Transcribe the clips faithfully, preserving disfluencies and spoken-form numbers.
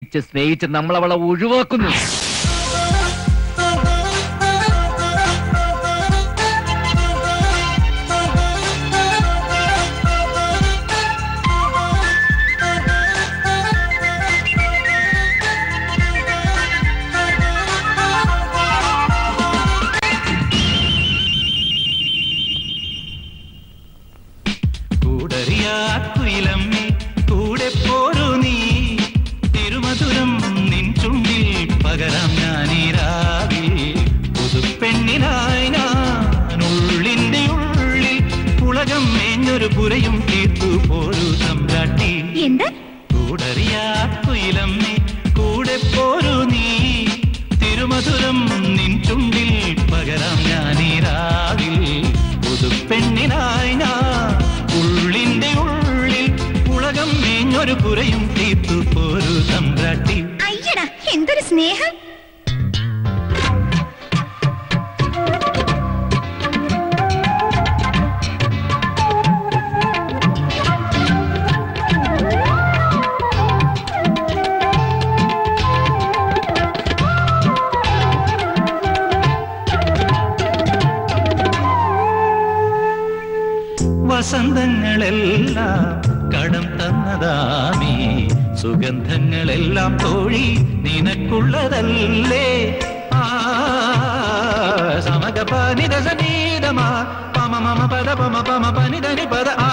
സ്നേഹിച്ച് സ്നേഹിച്ച് നമ്മളവളെ ഒഴിവാക്കുന്നു. പുരയും തീർത്തു പോരു സമ്രാട്ടി കൂടറിയാ കുയിലമ്മേ കൂടെ പോരു നീ തിരുമധുരം നിൻ ചുണ്ടിൽ പകരാം ഞാനീരാവിൽ പുതുപ്പെണ്ണിനായി ഞാൻ ഉള്ളിന്റെ ഉള്ളിൽ ഉലകം മേഞ്ഞൊരു പുരയും തീർത്തു പോരു സമ്രാട്ടി. അയ്യടാ എന്തൊരു സ്നേഹം. വസന്തങ്ങളെല്ലാം കടം തന്നതാമീ സുഗന്ധങ്ങളെല്ലാം തോഴി നിനക്കുള്ളതല്ലേ. ആ സമഗപ നിദസനീതമാ പമ മമ പദ പമ പമ പനിധനി പദ ആ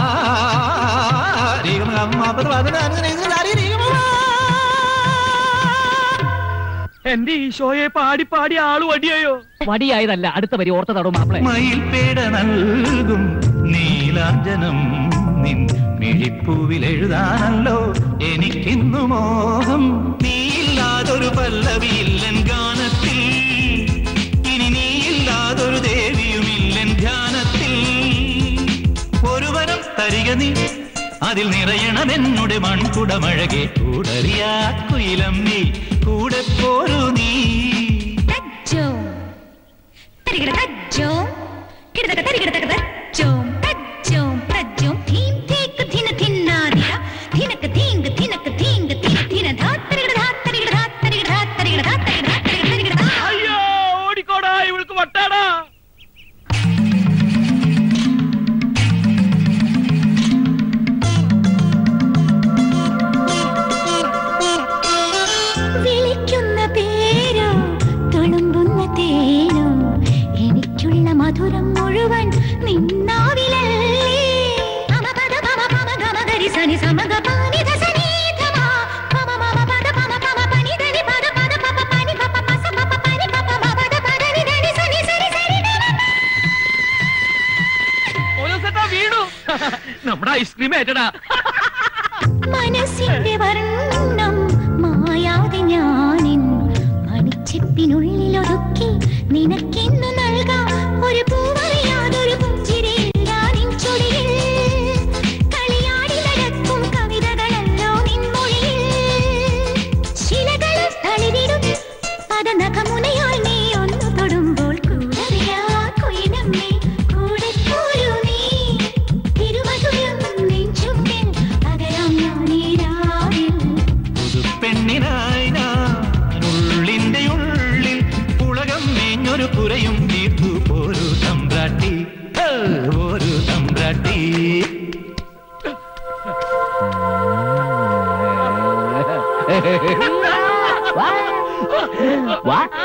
എന്റെ ഈശോയെ പാടി പാടി ആള് വടിയായോ? വടിയായതല്ല, അടുത്ത വരി ഓർത്തതാടോ മാപ്പിളെ. മയിൽപേട നൽകും നീലാഞ്ജനം നിൻ മിഴിപ്പൂവിൽ എഴുതാനല്ലോ എനിക്കിന്നു മോഹം. നീയില്ലാതൊരു പല്ലവിയില്ലൻ ഗാനത്തിൽ, ഇനി നീയില്ലാതൊരു ദേവിയുമില്ലൻ ധ്യാനത്തിൽ. ഒരുവനം തരിക നീ, അതിൽ നിറയണമെന്നുടെ മൺകുടമഴകെ. കൂടറിയാ കുയിലമ്മേ കൂടെ പോരു നീ. ഓടിക്കോടാ, ഇവൾക്ക് വട്ടാടാ. വിളിക്കുന്ന പേരോ തുളുമ്പുന്ന തേനോ എനിക്കുള്ള മധുരം മുഴുവൻ നിന്നാവിലല്ലേ. നമ്മുടെ ഐസ്ക്രീം ഏറ്റടാ. മനസ്സിന്റെ വർണ്ണം മായാതെ ഞാനിൻ മണിച്ചെപ്പിനുള്ളിൽ ഒതുക്കി നിനക്കിന്നു നൽകാം ഒരു പൂവറിയാതൊരു പുഞ്ചിരിയില്ലാനിൻ ചുടിയിൽ. കളിയാടി നടക്കും കവിതകളല്ലോ നിൻമൊഴിയിൽ. ശിലകളും തളിരിടും പദനഖമുനയാൽ നീ ഒന്നു തൊടുമ്പോൾ. കൂടറിയാ കുയിലമ്മേ കൂടെ പോരു നീ തിരുമധുരം നിൻ ചുണ്ടിൽ പകരാം ഞാനീരാവിൽ. പുതുപ്പെണ്ണിനായി ഞാൻ ഉള്ളിന്റെ ഉള്ളിൽ ഉലകം മേഞ്ഞൊരു പുരയും തീർത്തു പോരു സമ്രാട്ടി ഒരു സമ്രാട്ടി. വാ